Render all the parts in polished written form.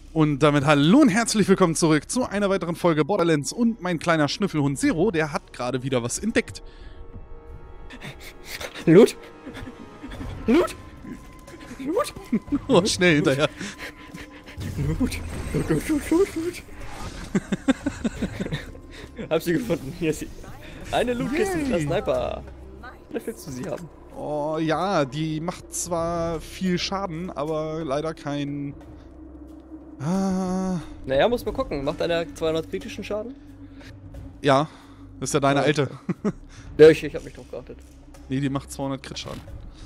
Und damit hallo und herzlich willkommen zurück zu einer weiteren Folge Borderlands und mein kleiner Schnüffelhund Zero, der hat gerade wieder was entdeckt. Loot? Loot? Loot? Oh, schnell hinterher. Loot? Loot. Hab sie gefunden. Hier ist sie. Eine Lootkiste mit einer Sniper. Oder willst du sie haben? Oh ja, die macht zwar viel Schaden, aber leider kein... Naja, muss man gucken. Macht einer 200 kritischen Schaden? Ja, das ist ja deine alte. Ja, ich hab mich drauf geachtet. Nee, die macht 200 Crit-Schaden.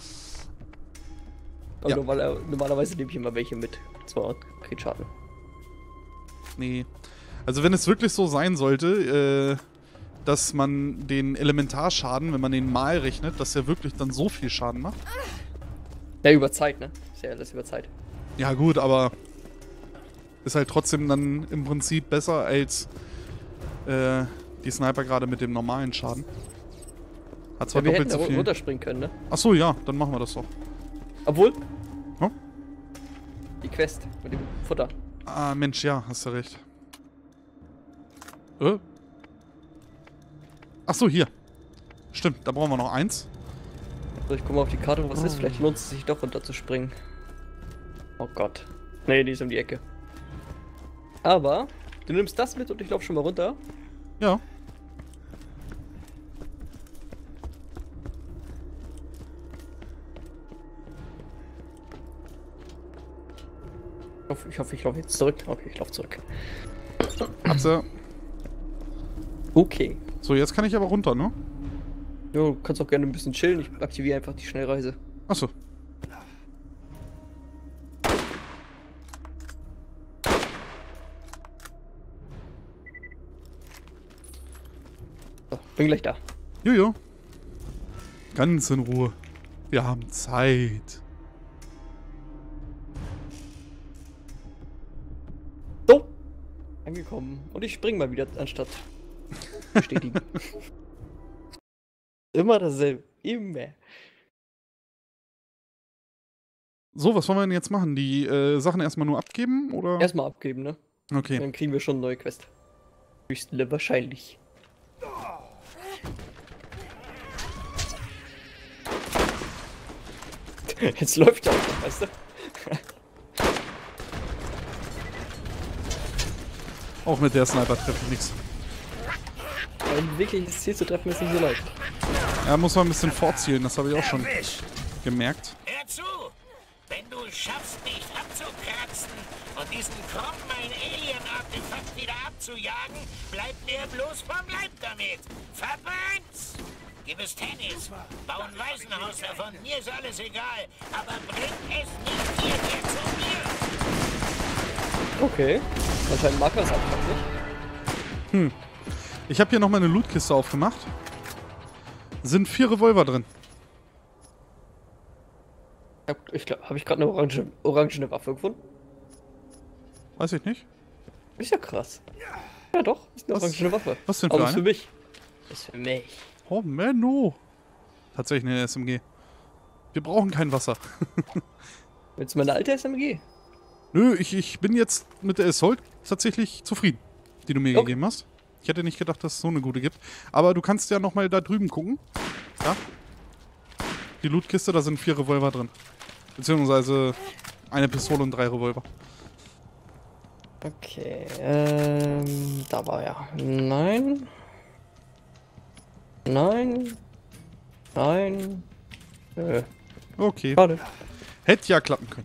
Und Ja. normalerweise nehme ich immer welche mit 200 Kritschaden. Nee. Also wenn es wirklich so sein sollte, dass man den Elementarschaden, wenn man den mal rechnet, dass er wirklich dann so viel Schaden macht. Ja, über Zeit, ne? Ist ja alles über Zeit. Ja gut, aber ist halt trotzdem dann im Prinzip besser als die Sniper gerade mit dem normalen Schaden. Hat zwar Ja, wir doppelt hätten so da viel. runterspringen können, ne? Achso, ja, dann machen wir das doch. Obwohl, Hm? die Quest mit dem Futter. Ah, Mensch, ja, hast du recht. Achso, hier. Stimmt, da brauchen wir noch eins. So, ich guck mal auf die Karte, was ist. Vielleicht lohnt es sich doch runterzuspringen. Oh Gott. Nee, die ist um die Ecke. Aber, du nimmst das mit und ich lauf schon mal runter. Ja. Ich hoffe, ich laufe jetzt zurück. Okay, ich laufe zurück. Hab's ja. Okay. So, jetzt kann ich aber runter, ne? Ja, du kannst auch gerne ein bisschen chillen. Ich aktiviere einfach die Schnellreise. Achso. So, bin gleich da. Jojo. Ganz in Ruhe. Wir haben Zeit. So. Angekommen. Und ich spring mal wieder anstatt bestätigen. Immer dasselbe. Immer. So, was wollen wir denn jetzt machen? Die Sachen erstmal nur abgeben, oder? Erstmal abgeben, ne? Okay. Dann kriegen wir schon eine neue Quest. Höchstens wahrscheinlich. Jetzt läuft ja auch, weißt du? Auch mit der Sniper treffe ich nichts. Ein wirkliches Ziel zu treffen ist nicht so leicht. Er muss mal ein bisschen vorzielen, das habe ich auch schon gemerkt. Hör zu! Wenn du es schaffst, mich abzukratzen und diesen Krumm ein Alien-Artefakt wieder abzujagen, bleibt mir bloß vom Leib damit! Verbann's! Gib es Tennis, bau ein Waisenhaus davon, mir ist alles egal, aber bring es nicht hierher zu mir! Okay. Anscheinend mag er es einfach nicht. Ich habe hier nochmal eine Lootkiste aufgemacht. Sind 4 Revolver drin. Habe ich gerade eine orangene Waffe gefunden? Weiß ich nicht. Ist ja krass. Ja doch, ist eine Was- orangene Waffe. was denn für Aber ist eine? für mich. Ist für mich. Oh, Menno. Tatsächlich eine SMG. Wir brauchen kein Wasser. Willst du meine alte SMG? Nö, ich bin jetzt mit der Assault tatsächlich zufrieden, die du mir Okay. gegeben hast. Ich hätte nicht gedacht, dass es so eine gute gibt. Aber du kannst ja nochmal da drüben gucken. Ja. Die Lootkiste, da sind 4 Revolver drin. Beziehungsweise eine Pistole und 3 Revolver. Okay, da war er. Nein. Nein. Nein. Okay. Schade. Hätte ja klappen können.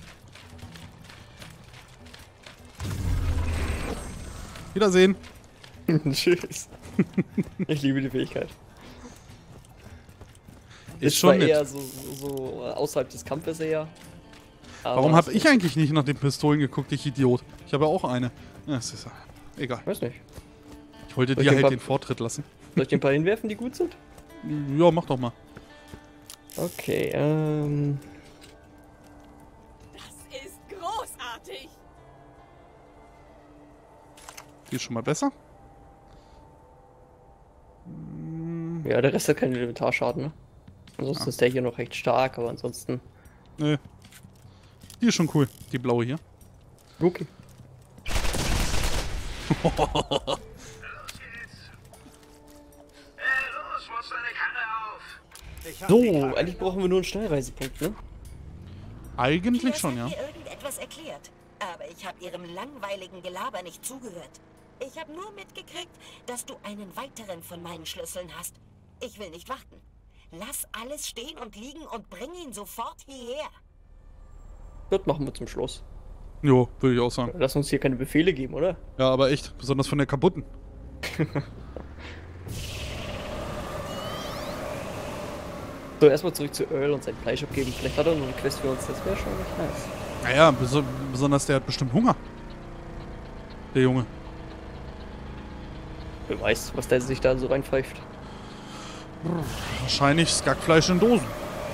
Wiedersehen. Tschüss. Ich liebe die Fähigkeit. Ist zwar schon nett. eher so außerhalb des Kampfes eher. Aber Warum habe ich eigentlich nicht nach den Pistolen geguckt, ich Idiot? Ich habe ja auch eine. Ja, es ist egal. Weiß nicht. Ich wollte Soll dir ich halt den den Vortritt lassen. Soll ich dir ein paar hinwerfen, die gut sind? Ja, mach doch mal. Okay, Das ist großartig! Die ist schon mal besser. ja, der Rest hat keinen Elementarschaden, ne? Ansonsten ist der hier noch recht stark, aber ansonsten. Nö. Die ist schon cool, die blaue hier. Okay. So, eigentlich brauchen wir nur einen Schnellreisepunkt, ne? Eigentlich schon, Piers ja. hat mir irgendetwas erklärt, aber ich habe ihrem langweiligen Gelaber nicht zugehört. Ich habe nur mitgekriegt, dass du einen weiteren von meinen Schlüsseln hast. Ich will nicht warten. Lass alles stehen und liegen und bring ihn sofort hierher. Das machen wir zum Schluss. Jo, würde ich auch sagen. Lass uns hier keine Befehle geben, oder? Ja, aber echt, besonders von der kaputten. So, erstmal zurück zu Earl und sein Fleisch abgeben. Vielleicht hat er noch eine Quest für uns, das wäre schon nicht nice. Naja, besonders der hat bestimmt Hunger. Der Junge. Wer weiß, was der sich da so reinpfeift. Wahrscheinlich Skackfleisch in Dosen.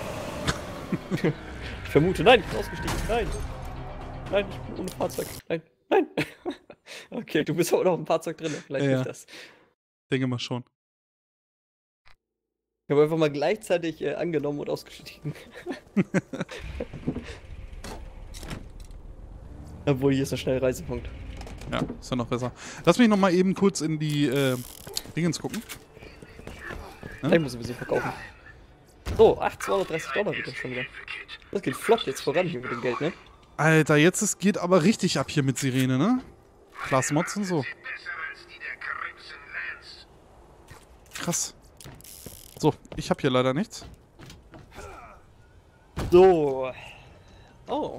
Ich vermute, nein, ich bin ausgestiegen. Nein. Nein, ich bin ohne Fahrzeug. Nein. Nein. Okay, du bist aber noch im Fahrzeug drin. Vielleicht Ja. nicht das. Denke mal schon. Ich habe einfach mal gleichzeitig angenommen und ausgestiegen. Obwohl, hier ist ein Schnellreisepunkt. Ja, ist ja noch besser. Lass mich noch mal eben kurz in die Dingens gucken. Ich muss sowieso verkaufen. So, $230 wieder schon wieder. Das geht flott jetzt voran hier mit dem Geld, ne? Alter, es geht aber richtig ab hier mit Sirene, ne? Class Mods und so. Krass. So, ich habe hier leider nichts. So. Oh.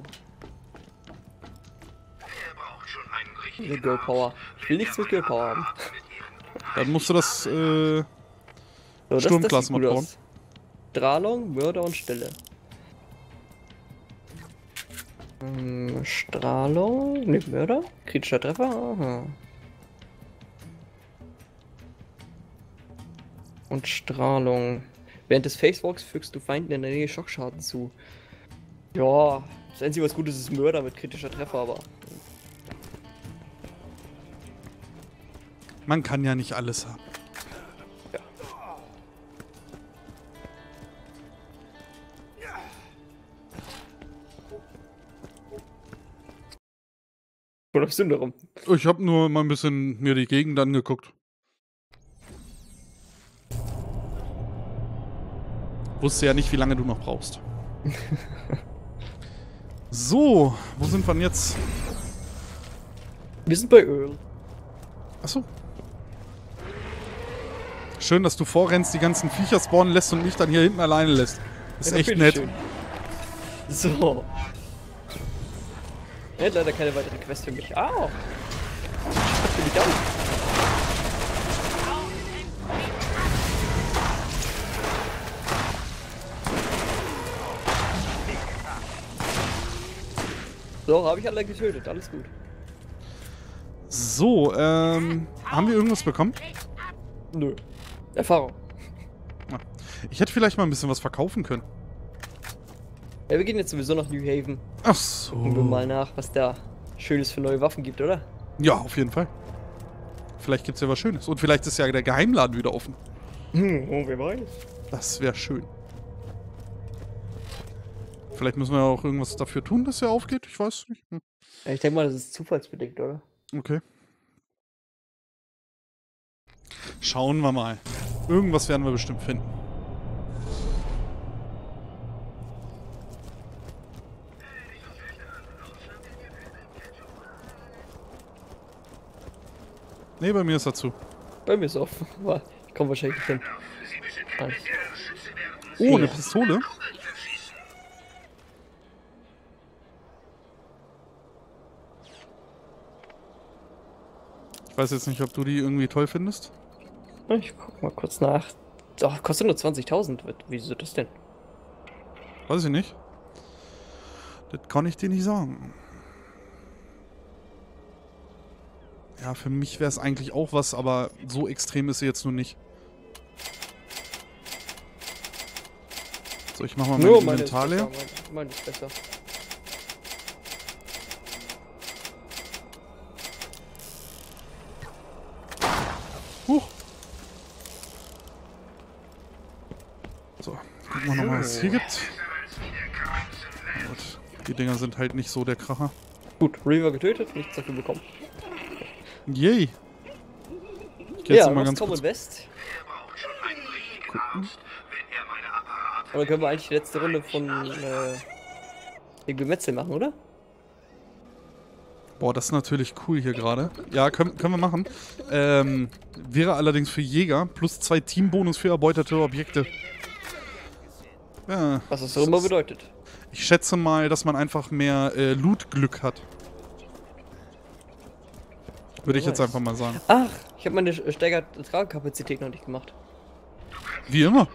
Eine Girl Power. Ich will nichts mit Girl Power haben. Dann musst du das So, Sturmglas sieht mal gut bauen. aus. Strahlung, Mörder und Stille. Strahlung. Ne, Mörder? Kritischer Treffer? Aha. Und Strahlung. Während des Facewalks fügst du Feinden in der Nähe Schockschaden zu. Ja, das Einzige, was gut ist, ist Mörder mit kritischer Treffer, aber. Man kann ja nicht alles haben. Ja. Wo läufst du denn darum? Ich habe nur mal ein bisschen mir die Gegend angeguckt. Wusste ja nicht, wie lange du noch brauchst. So, wo sind wir denn jetzt? Wir sind bei Earl. Achso. Schön, dass du vorrennst, die ganzen Viecher spawnen lässt und mich dann hier hinten alleine lässt. Ist Ja, echt bitteschön. nett. So. Er hat leider keine weitere Quest für mich. Ah! Für mich auch. So, habe ich alle getötet. Alles gut. So, haben wir irgendwas bekommen? Nö. Erfahrung. Ich hätte vielleicht mal ein bisschen was verkaufen können. Ja, wir gehen jetzt sowieso nach New Haven. Ach so. Gucken wir mal nach, was da Schönes für neue Waffen gibt, oder? Ja, auf jeden Fall. Vielleicht gibt's ja was Schönes. Und vielleicht ist ja der Geheimladen wieder offen. Oh, wer weiß. Das wäre schön. Vielleicht müssen wir auch irgendwas dafür tun, dass er aufgeht. Ich weiß nicht. Ja, ich denke mal, das ist zufallsbedingt, oder? Okay. Schauen wir mal. Irgendwas werden wir bestimmt finden. Nee, bei mir ist er zu. Bei mir ist offen. Aber ich komme wahrscheinlich nicht hin. Alles. Oh, eine Ja. Pistole? Ich weiß jetzt nicht, ob du die irgendwie toll findest. Ich guck mal kurz nach. Doch, kostet nur 20.000. Wieso das denn? Weiß ich nicht. Das kann ich dir nicht sagen. Ja, für mich wäre es eigentlich auch was, aber so extrem ist sie jetzt nur nicht. So, ich mach mal mein Inventar leer. Meine ist besser. Huch. So, gucken wir nochmal, was es hier gibt. Gut, die Dinger sind halt nicht so der Kracher. Gut, Reaver getötet, nichts dafür bekommen. Yay. Ich geh jetzt Ja, mal was ganz Common kurz. West. Aber können wir eigentlich die letzte Runde von dem Gemetzel machen, oder? Boah, das ist natürlich cool hier gerade. Ja, können wir machen. Wäre allerdings für Jäger plus 2 Teambonus für erbeutete Objekte. Ja, Was das auch immer bedeutet. ich schätze mal, dass man einfach mehr Loot-Glück hat. Würde ich jetzt weiß. einfach mal sagen. Ach, ich habe meine steigerte Tragekapazität noch nicht gemacht. Wie immer.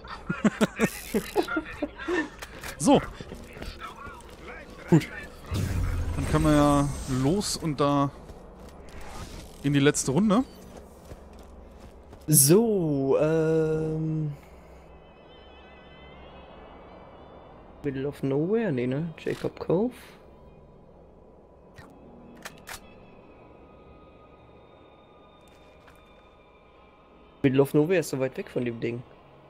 So. Gut. Dann können wir ja los und da in die letzte Runde. So, Middle of Nowhere? Nee, ne? Jacob Cove. Middle of Nowhere ist so weit weg von dem Ding.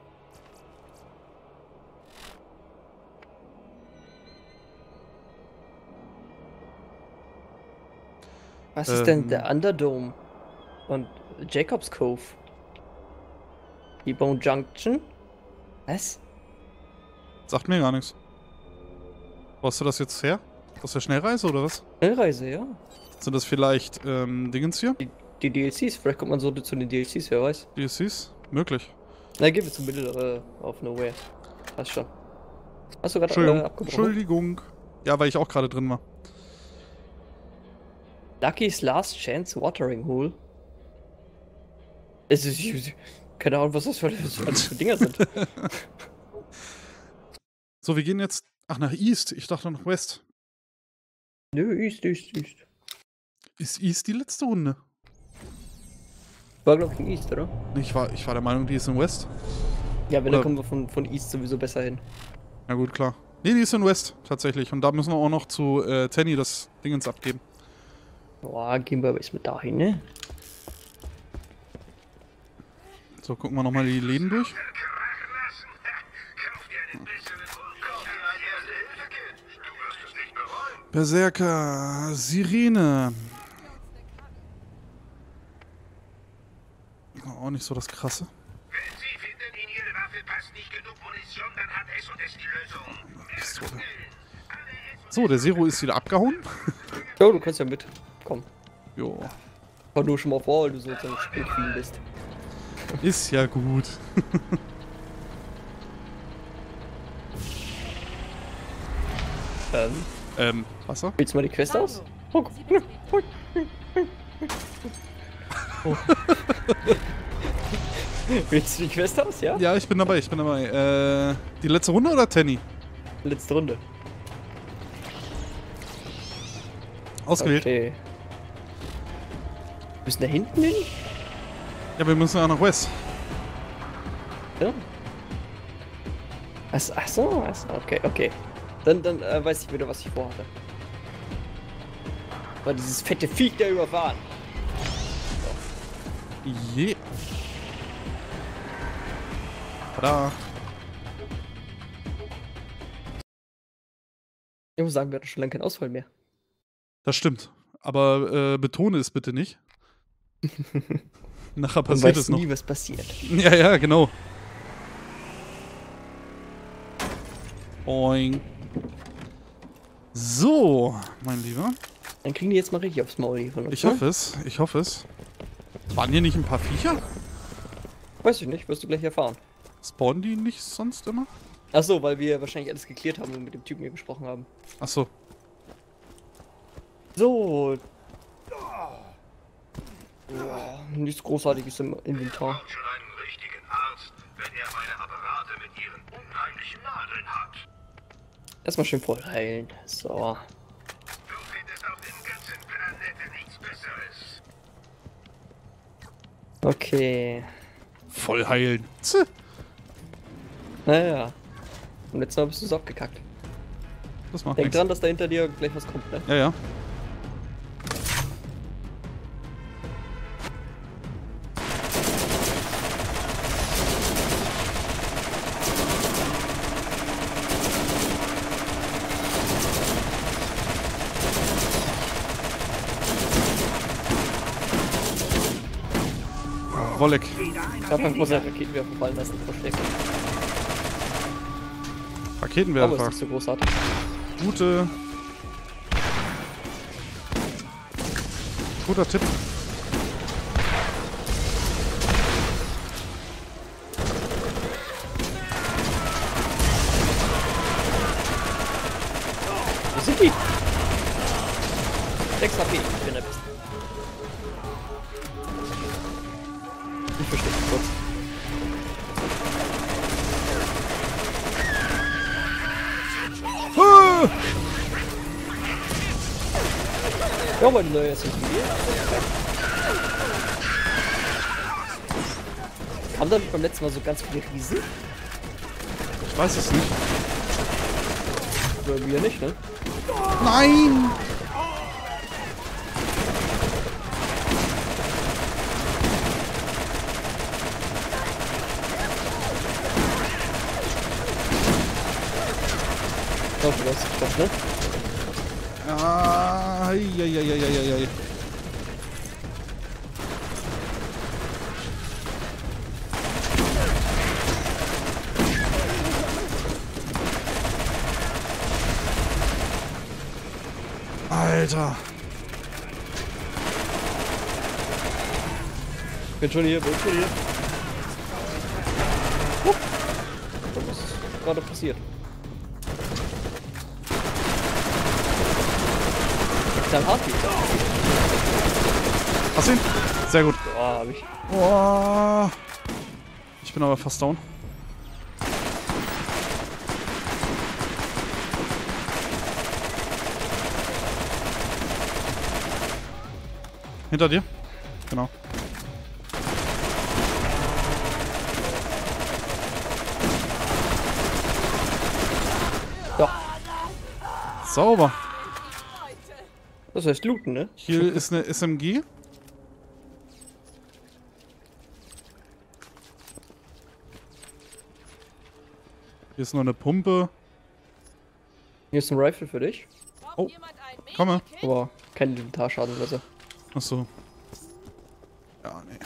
Was ist denn der Underdome? Und Jacobs Cove? T-Bone Junction? Was? Sagt mir gar nichts. Brauchst du das jetzt her? Aus der Schnellreise oder was? Schnellreise, ja. Sind das vielleicht Dingens hier? Die DLCs, vielleicht kommt man so zu den DLCs, wer weiß. DLCs? Möglich. Na, gehen wir zum Middle of Nowhere. Passt schon. Hast du gerade Entschuldigung. abgebrochen? Entschuldigung. Ja, weil ich auch gerade drin war. Lucky's Last Chance Watering Hole. Es ist, keine Ahnung, was das für Dinger sind. So, wir gehen jetzt... Ach, nach East. Ich dachte nach West. Nö, East. Ist East die letzte Runde? War, glaube ich, in East, oder? Ich war der Meinung, die ist in West. Ja, wenn, Oder- dann kommen wir von East sowieso besser hin. Na gut, klar. Nee, die ist in West, tatsächlich. Und da müssen wir auch noch zu Tenny das Dingens abgeben. Boah, gehen wir aber erstmal dahin, ne? So, gucken wir nochmal die Läden durch. Berserker, Sirene. Auch nicht so das Krasse. Wenn Sie finden, in Ihre Waffe passt nicht genug Munition, dann hat S&S die Lösung. So, der Zero ist wieder abgehauen. Jo, du kannst ja mit. Komm. Jo, Fahr nur schon mal vor, weil du so ein Spielqueen bist. ist ja gut. Wasser? Willst du mal die Quest aus? Oh. Oh. Willst du die Quest aus, ja? Ja, ich bin dabei. Die letzte Runde oder Tenny? Letzte Runde. Ausgewählt. Okay. Wir müssen da hinten hin? Ja, wir müssen ja nach West. Ja. Ach so, okay. Dann weiß ich wieder, was ich vorhatte. War dieses fette Viech da überfahren. Je. Tada. Ich muss sagen, wir hatten schon lange keinen Ausfall mehr. Das stimmt. Aber betone es bitte nicht. Nachher Man passiert weiß es noch. nie, was passiert. Ja, genau. Boing. So, mein Lieber. Dann kriegen die jetzt mal richtig aufs Maul hier von uns. Ich hoffe es. Waren hier nicht ein paar Viecher? Weiß ich nicht, wirst du gleich erfahren. Spawnen die nicht sonst immer? Achso, weil wir wahrscheinlich alles geklärt haben und mit dem Typen hier gesprochen haben. Achso. So. Ja, nichts Großartiges im Inventar. Braucht schon einen richtigen Arzt, wenn er meine Apparate mit ihren unheimlichen Nadeln hat. Erstmal schön voll heilen. So. Du findest auf dem ganzen Planeten nichts Besseres. Okay. Voll heilen. Zäh. Naja. Und letztes Mal bist du es abgekackt. Das macht Denk nichts. dran, dass da hinter dir gleich was kommt, ne? Ja, ja. Wolleck. Einfach muss er Raketenwerfer fallen lassen, verstecken. Aber ist Raketenwerfer. nicht so großartig. Guter Tipp. Wo sind die? 6 HP, ich bin der Beste. Ich verstehe mich kurz. Ah! Ja, meine neue SMG. Haben da beim letzten Mal so ganz viele Riesen? Ich weiß es nicht. Oder wir nicht, ne? Nein! Doch, du weißt es doch, ne? Ah, ei. Alter. Bin schon hier. Was ist gerade passiert? Dann Heartbeat. Hast du ihn? Sehr gut. Boah, hab ich. Oh. Ich bin aber fast down. Hinter dir? Genau. Ja, Sauber. das heißt looten, ne? Hier ist eine SMG. Hier ist noch eine Pumpe. Hier ist ein Rifle für dich. Oh, komme. Aber kein Inventarschaden oder so. Achso. Ja, nee.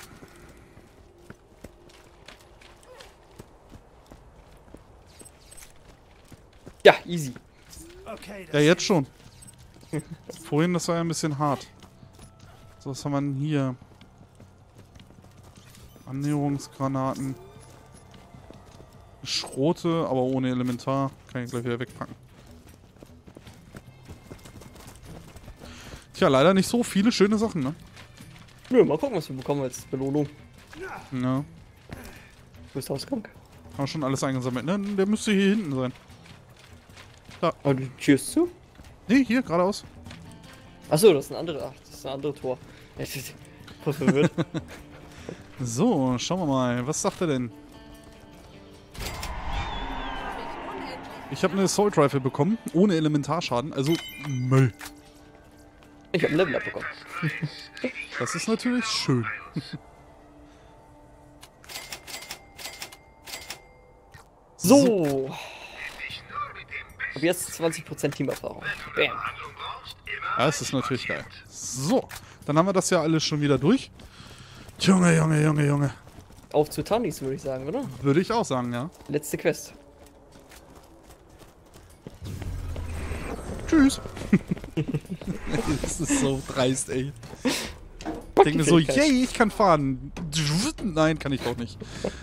Ja, easy. Ja, jetzt schon. Vorhin, das war ja ein bisschen hart. So, was haben wir denn hier? Annäherungsgranaten. Schrote, aber ohne Elementar. Kann ich gleich wieder wegpacken. Tja, leider nicht so viele schöne Sachen, ne? Nö, mal gucken, was wir bekommen als Belohnung. Ja. Du bist Ausgang. Haben wir schon alles eingesammelt, ne? Der müsste hier hinten sein. Aber du tschüss zu? Ne, hier, geradeaus. Achso, das ist ein anderes. Ach, das ist ein anderes Tor. Ich bin voll verwirrt. So, schauen wir mal. Was sagt er denn? Ich habe eine Assault Rifle bekommen, ohne Elementarschaden, also Müll. Ich hab ein Level abbekommen. Das ist natürlich schön. So. Ab jetzt 20% Teamerfahrung. Bam. Ja, das ist natürlich geil. So, dann haben wir das ja alles schon wieder durch. Junge. Auf zu Tanis, würde ich sagen, oder? Würde ich auch sagen, ja. Letzte Quest. Tschüss. Das ist so dreist, ey. Ich denke mir so, yay, ich kann fahren. Nein, kann ich doch nicht.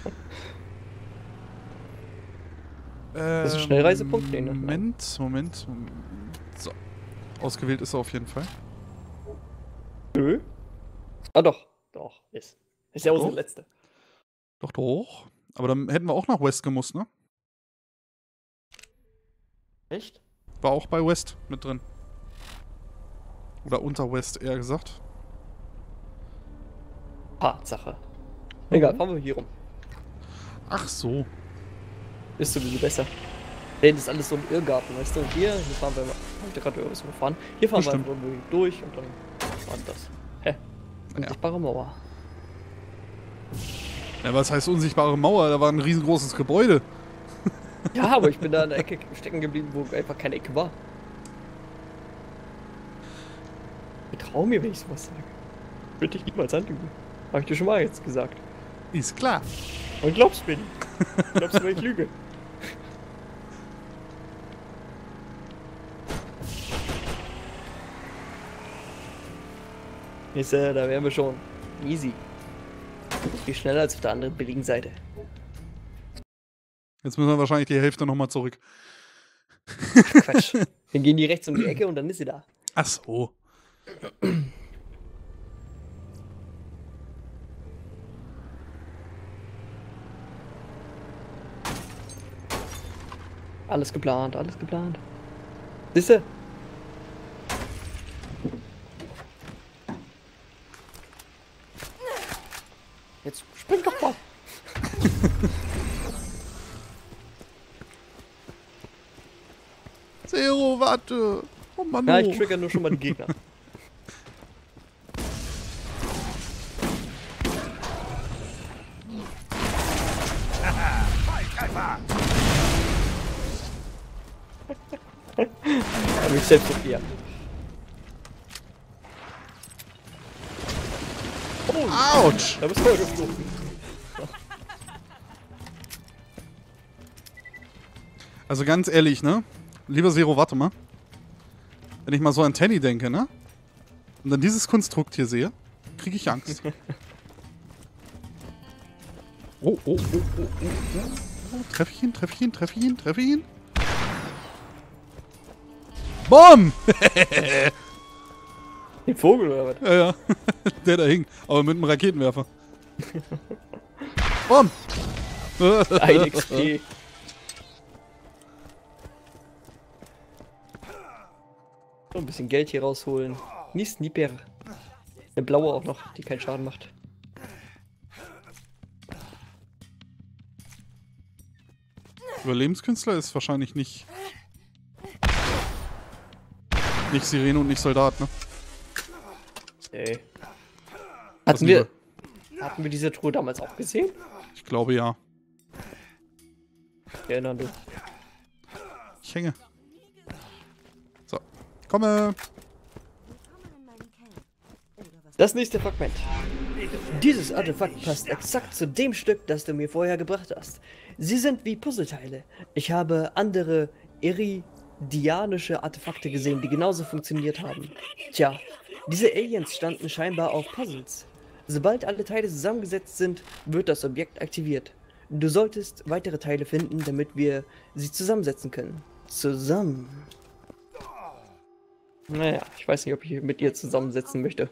Das ist ein Schnellreisepunkt? Nee, ne? Moment. So. Ausgewählt ist er auf jeden Fall. Nö. Ah, doch. Doch, ist. Ist ja unsere Doch. letzte. Doch. Aber dann hätten wir auch nach West gemusst, ne? Echt? War auch bei West mit drin. Oder unter West, eher gesagt. Tatsache. Egal, fahren wir hier rum. Ach so. Ist sowieso besser. Denn das ist alles so ein Irrgarten, weißt du? Hier fahren wir, hab ich gerade irgendwas überfahren. Hier fahren Bestimmt. wir irgendwie durch und dann fahren das. Hä? Unsichtbare Mauer. Ja, was heißt unsichtbare Mauer? Da war ein riesengroßes Gebäude. Ja, aber ich bin da in der Ecke stecken geblieben, wo einfach keine Ecke war. Ich trau mir, wenn ich sowas sage. Würde ich niemals anlügen. Hab ich dir schon mal jetzt gesagt. Ist klar. Und glaubst mir nicht. Glaubst du, ich lüge? Ist, da wären wir schon. Easy. Viel schneller als auf der anderen billigen Seite. Jetzt müssen wir wahrscheinlich die Hälfte nochmal zurück. Quatsch. Dann gehen die rechts um die Ecke und dann ist sie da. Ach so. Alles geplant, alles geplant. Siehste? Jetzt spring doch mal. Zero, warte. Oh Mann. Ja, ich trigger nur schon mal die Gegner. Hab mich selbst probiert. Autsch. Da bist du geflogen. Also ganz ehrlich, ne? Lieber Zero, warte mal. Wenn ich mal so an Tenny denke, ne? Und dann dieses Konstrukt hier sehe, kriege ich Angst. Oh, oh, oh, oh, oh, oh. Treffe ich ihn, treffe ich ihn, treffe ich ihn, treffe ich ihn? BOM! Den Vogel oder was? Ja, ja. Der da hing. Aber mit einem Raketenwerfer. BOM! Ein XP. So, ein bisschen Geld hier rausholen. Nie Sniper. Eine blaue auch noch, die keinen Schaden macht. Überlebenskünstler ist wahrscheinlich nicht Sirene und nicht Soldat, ne? Ey. Was Hatten wir diese Truhe damals auch gesehen? Ich glaube ja. Erinnern du. Ich hänge. So. Komme. Das nächste Fragment. Dieses Artefakt passt exakt zu dem Stück, das du mir vorher gebracht hast. Sie sind wie Puzzleteile. Ich habe andere iridianische Artefakte gesehen, die genauso funktioniert haben. Tja, diese Aliens standen scheinbar auf Puzzles. Sobald alle Teile zusammengesetzt sind, wird das Objekt aktiviert. Du solltest weitere Teile finden, damit wir sie zusammensetzen können. Zusammen. Naja, ich weiß nicht, ob ich mit ihr zusammensetzen möchte.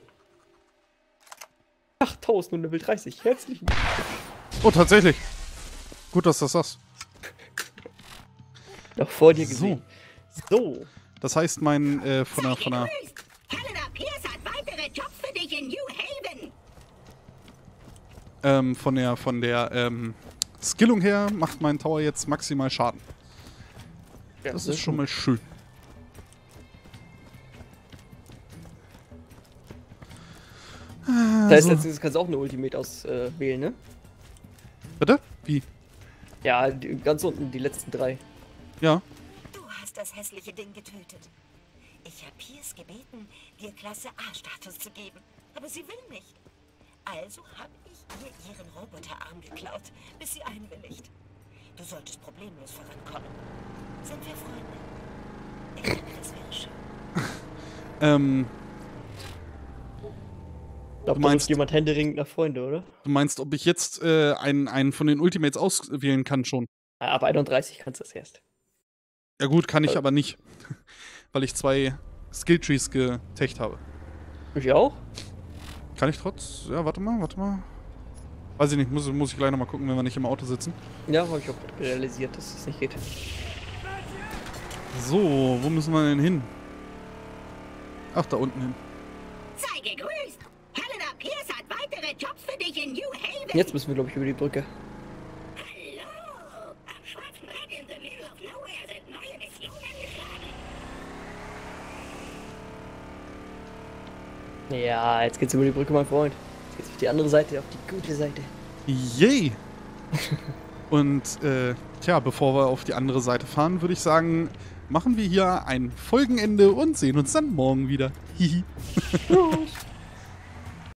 8000 und Level 30. Herzlichen Dank. Oh, tatsächlich. Gut, dass du das sagst. Noch vor dir gesehen. So. Das heißt, mein, von der Helena Pierce hat weitere Jobs für dich in New Haven. von der Skillung her macht mein Tower jetzt maximal Schaden. Ja, Das ist schon mal schön. Das heißt, letztens kannst du auch eine Ultimate auswählen, ne? Bitte? Wie? Ja, ganz unten, die letzten 3. Ja. Du hast das hässliche Ding getötet. Ich habe Pierce gebeten, dir Klasse A-Status zu geben, aber sie will nicht. Also habe ich ihr ihren Roboterarm geklaut, bis sie einwilligt. Du solltest problemlos vorankommen. Sind wir Freunde? Ich denke, das wäre schön. Ich glaube, Du meinst- da ruft jemand händeringend nach Freunde, oder? Du meinst, ob ich jetzt einen von den Ultimates auswählen kann schon? Ja, ab 31 kannst du das erst. Ja gut, kann ich aber nicht. Weil ich 2 Skilltrees getecht habe. Ich auch? Kann ich trotz... Ja, warte mal. Weiß ich nicht, muss ich gleich nochmal gucken, wenn wir nicht im Auto sitzen. Ja, habe ich auch realisiert, dass es nicht geht. So, wo müssen wir denn hin? Ach, da unten hin. Sei gegrüßt! Helena Pierce hat weitere Jobs für dich in New Haven. Jetzt müssen wir, glaube ich, über die Brücke. Hallo! Am schwarzen Berg in the middle of nowhere sind neue Missionen gestartet. Ja, jetzt geht's über die Brücke, mein Freund. Jetzt geht's auf die andere Seite, auf die gute Seite. Yay! Und, tja, bevor wir auf die andere Seite fahren, würde ich sagen, machen wir hier ein Folgenende und sehen uns dann morgen wieder. Hihi. Tschüss.